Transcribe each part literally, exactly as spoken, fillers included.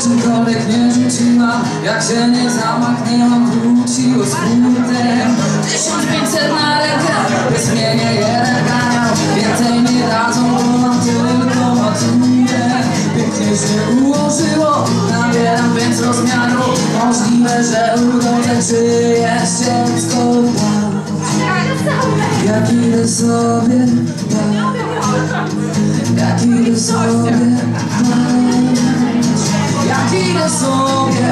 czymkolwiek nie rzuciłam, jak się nie zamachnęłam, wróciło z hurtem. Tysiąc pięćset na rękę, by zmienię jeden kanał. Więcej nie dadzą, bo mam tylko maturę. Pięknie się ułożyło, nabieram więc rozmiaru. Możliwe, że urodzę, czy jeszcze skoro jak idę sobie, jak idę sobie, jak idę sobie,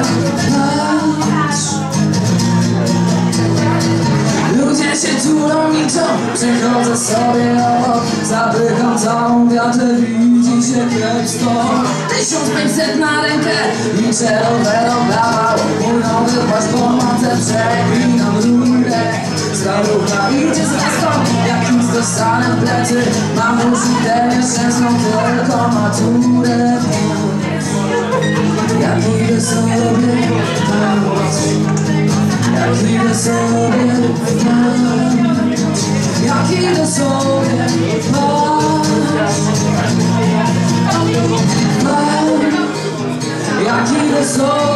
ludzie się tulą, liczą, przechodzę sobie obok, zapycham całą wiatę, widzi się kiepsko. Tysiąc pięćset na rękę, liczę rower oblawał, mój nowy płaszcz po matce, przeklinam rurę. Starucha idzie z miastą, jak nic dostanę w plecy. Mam użyte nieszczęsną, tylko maturę. Jak idę sobie jak idę sobie jak idę sobie jak idę sobie